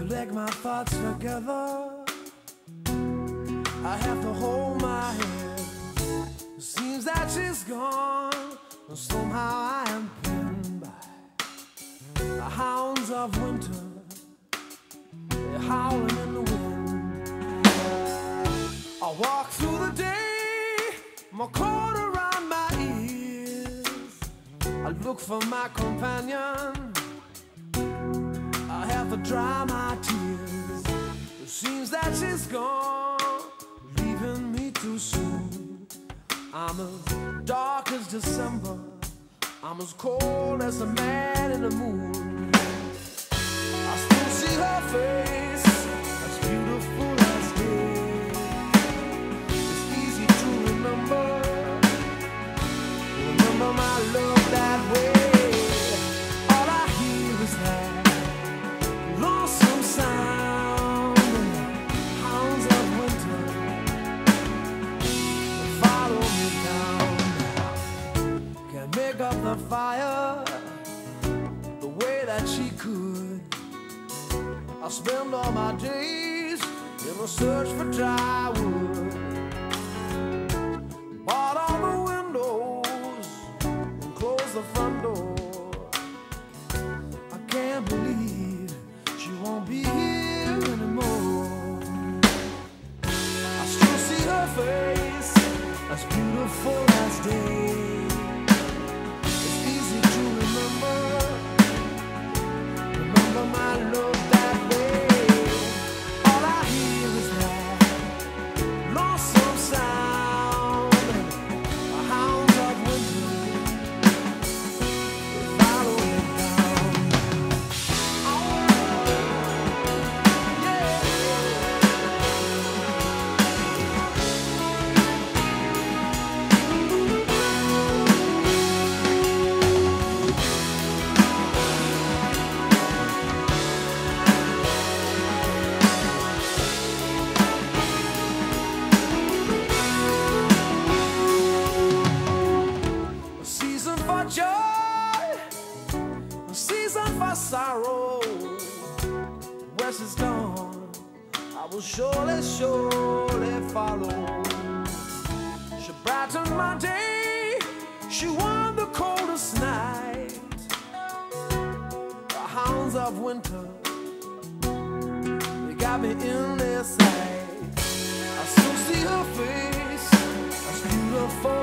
collect my thoughts together. I have to hold my head. It seems that she's gone, and somehow I am pinned by the hounds of winter. They're howling in the wind. I walk through the day, my coat around my ears. I look for my companion. I have to dry my tears. It seems that she's gone, leaving me too soon. I'm as dark as December, I'm as cold as the man in the moon. I still see her face, as beautiful as day. It's easy to remember my love that way. All I hear is that lonesome sound, hounds of winter follow me down. Can't make up the fire the way that she could. I spend all my days in a search for dry wood. Bought all the windows and closed the front door. I can't believe she won't be here anymore. I still see her face, as beautiful as day. It's easy to remember my love that way. All I hear is that lonesome sound, a hound of winter following down. Oh, yeah. A season for joy, a season for sorrow. West is gone, I will surely, surely follow. She brightened my day, she won the coldest night. The hounds of winter, they got me in their sight. I still see her face, as beautiful